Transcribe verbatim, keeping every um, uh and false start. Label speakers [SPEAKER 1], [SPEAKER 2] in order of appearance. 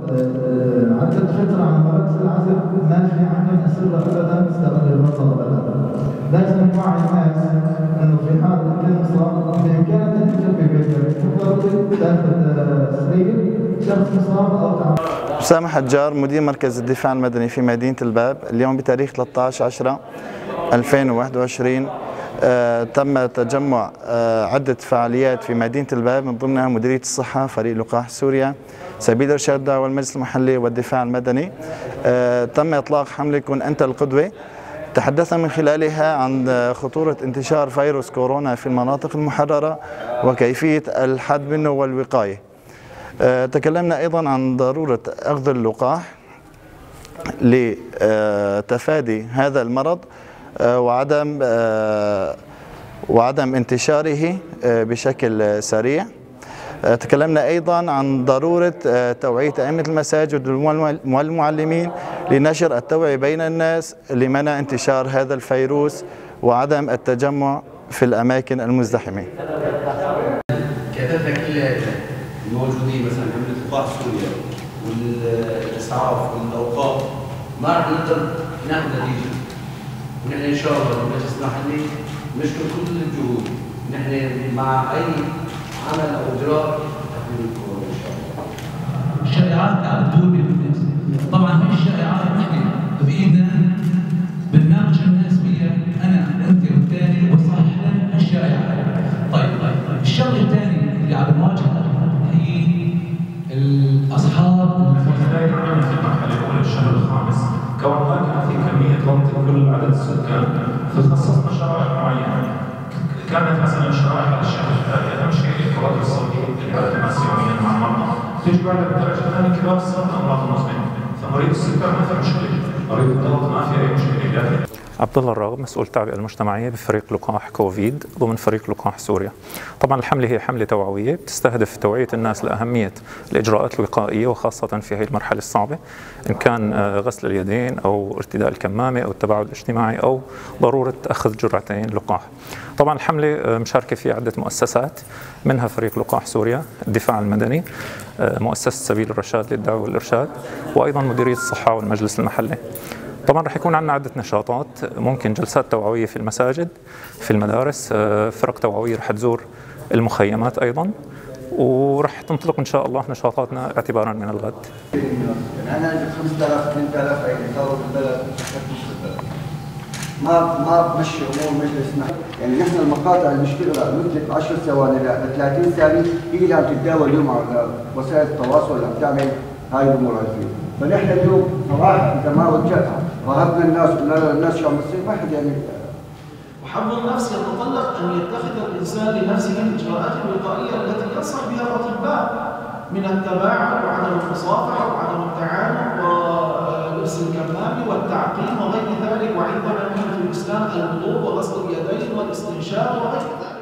[SPEAKER 1] عدة فترة عن مراكز العزل ما في عندهم أسرة أبدا تستغل المنطقة أبدا. لازم نوعي الناس إنه في حال كل مصاب بإمكانك أن تجيب في بيتك، تفضل تاخذ سرير شخص مصاب أو تعب.
[SPEAKER 2] أسامة حجار، مدير مركز الدفاع المدني في مدينة الباب. اليوم بتاريخ ثلاثة عشر عشرة ألفين وواحد وعشرين آه تم تجمع آه عدة فعاليات في مدينة الباب، من ضمنها مديرية الصحة، فريق لقاح سوريا، سبيل إرشاد الدعوة، والمجلس المحلي والدفاع المدني. آه تم إطلاق حملة كن أنت القدوة، تحدثنا من خلالها عن خطورة انتشار فيروس كورونا في المناطق المحررة وكيفية الحد منه والوقاية. آه تكلمنا أيضا عن ضرورة أخذ اللقاح لتفادي هذا المرض وعدم وعدم انتشاره بشكل سريع. تكلمنا أيضا عن ضرورة توعية أئمة المساجد والمعلمين لنشر التوعية بين الناس لمنع انتشار هذا الفيروس وعدم التجمع في الأماكن المزدحمة.
[SPEAKER 3] كثافة كلها الموجودين مثلا حملة لقاح سوريا والإسعاف والأوقاف ما رح نقدر ناخذ نتيجة. ونحن ان شاء الله المجلس المحلي نشكر كل الجهود، نحن مع اي عمل او اجراء تحميل الكورونا ان شاء الله.
[SPEAKER 4] الشائعات قاعده تدور بالناس، طبعا هي الشائعات نحن بايدنا بنناقش الناس فيها، انا وانت والثاني وصحح لنا الشائعات. طيب طيب الشغله الثانيه اللي عم نواجهها هي الاصحاب
[SPEAKER 5] المتابعين عملنا في المرحله الاولى الشهر الخامس كون ما كان في كميه تغطي كل عدد السكان، فخصصنا شرائح معينه. كانت مثلا شرائح على الشهر الثاني اهم شيء الكرات الصوتيه اللي بتماس يوميا مع المرضى، تيجي بعد بالدرجه الثانيه كبار السن امراض مزمنه، فمريض السكر ما في مشكله، مريض الضغط ما في اي مشكله.
[SPEAKER 6] عبد الله الراغب، مسؤول التعبئه المجتمعيه بفريق لقاح كوفيد ضمن فريق لقاح سوريا. طبعا الحمله هي حمله توعويه بتستهدف توعيه الناس لاهميه الاجراءات الوقائيه وخاصه في هذه المرحله الصعبه، ان كان غسل اليدين او ارتداء الكمامه او التباعد الاجتماعي او ضروره اخذ جرعتين لقاح. طبعا الحمله مشاركه فيها عده مؤسسات، منها فريق لقاح سوريا، الدفاع المدني، مؤسسه سبيل الرشاد للدعوه والارشاد، وايضا مديريه الصحه والمجلس المحلي. طبعا رح يكون عندنا عدة نشاطات، ممكن جلسات توعوية في المساجد، في المدارس، فرق توعوية رح تزور المخيمات أيضا، ورح تنطلق إن شاء الله نشاطاتنا اعتبارا من الغد.
[SPEAKER 7] يعني أنا خمسة آلاف اثنين آلاف صاروا في البلد، ما ما بمشي أمور مجلس محلي، يعني نحن المقاطع المشكلة مدة عشر ثواني ل ثلاثين ثانية هي اللي عم تتداول اليوم على وسائل التواصل اللي عم تعمل هاي الأمور هاي. فنحن اليوم صراحة إذا ما وجهنا رهبنا الناس وقلنا لنا الناس شو عم بتصير ما حد يعني.
[SPEAKER 8] وحفظ النفس يتطلب أن يتخذ الإنسان لنفسه الإجراءات الوقائية التي ينصح بها الأطباء من التباعد وعدم المصافحة وعدم التعامل ولبس الكمام والتعقيم وغير ذلك، وعندنا في الإسلام الوضوء وغسل اليدين والاستنشاق وغير ذلك.